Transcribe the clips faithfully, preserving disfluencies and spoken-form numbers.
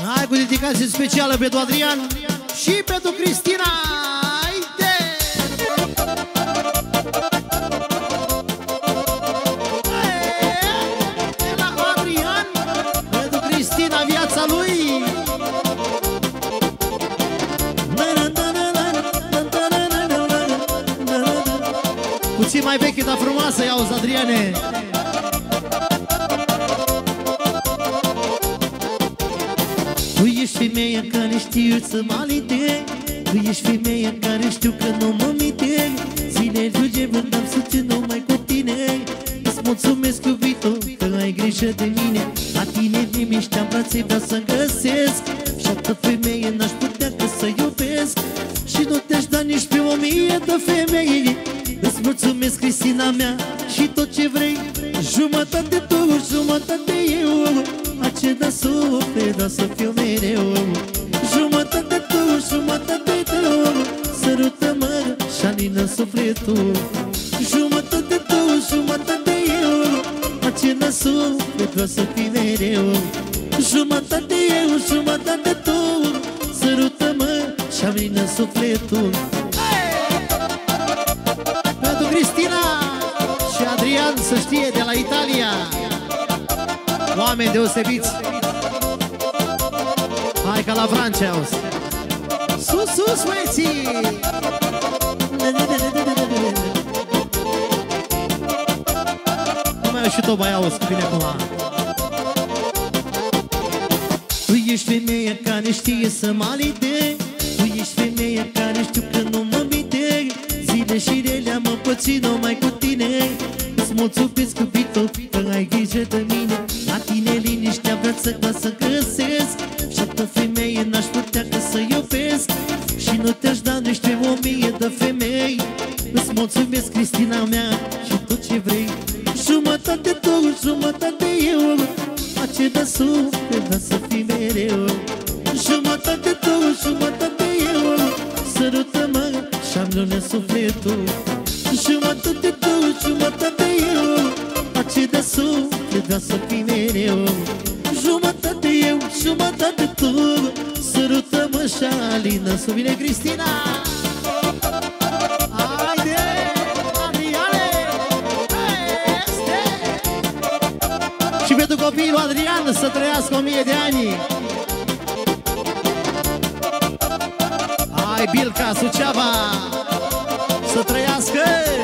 Hai cu dedicație specială pentru Adrian și pentru Cristina. Haide! De la Adrian pentru Cristina, viața lui. Puțin mai veche, dar frumoasă, i-auzi, Adriane. Tu ești femeia care știu să mă alinte, tu ești femeia care știu că nu mă minte. Zile duge vândam să țin numai cu tine. Îți mulțumesc, iubito, că ai grijă de mine. La tine de miștea brațe vreau să găsesc. Și-altă femeie n-aș putea că să iubesc. Și nu te-aș da nici pe o mie de femei. Îți mulțumesc, Cristina mea, și tot ce vrei. Jumătate tu, jumătate eu. Aceda suflet, dar să fiu mereu. Jumătate tu, jumătate tău. Sărută-mă și alină sufletul. Jumătate tu, jumătate eu. Aceda suflet, vreau să fiu mereu. Jumătate eu, jumătate tu. Sărută-mă și alină sufletul. Pentru Cristina și Adrian, să știe, de la Italia. Oameni deosebiți. Hai ca la Francia, auzi. Sus, sus, băieții! Nu mai au și tot băiau, auzi, că vine acum. Tu ești femeia care știe să mă alinte. Tu ești femeia care știu că nu mă minte. Zile și rele am împățit numai cu tine. Îți mulțumesc, iubito, că ai grijă de mine. La tine liniștea viață ca să găsesc. Și-altă femeie n-aș putea că să iubesc. Și nu te-aș da nici pe o mie de femei. Îți mulțumesc, Cristina mea, și tot ce vrei. Jumătate tu, jumătate eu. Aceda suflet, dar să fii mereu. Jumătate tu, jumătate eu. Sărută-mă și-am lună sufletul. Jumătate tu, jumătate eu. Aceda suflet, vreau să fii mereu. Jumătate eu, jumătate tu. Sărută-mă și alină. Să vine Cristina. Haide, Adriane, este. Și pentru copilul Adrian să trăiască o mie de ani. Hai, Bilca, Suceava, să trăiască.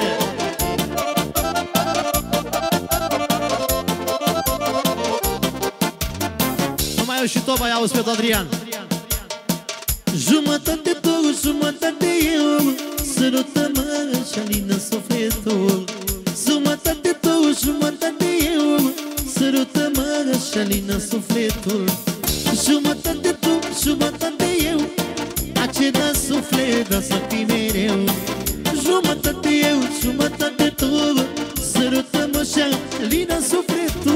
Și tot mai auzi pe Adrian. Jumătate tu, jumătate eu. Sărută-mă și alină sufletul. Jumătate tu, jumătate eu. Sărută-mă și alină sufletul. Jumătate tu, jumătate eu. Aceda suflet, dar să fii mereu. Jumătate eu, jumătate tu. Sărută-mă și alină sufletul.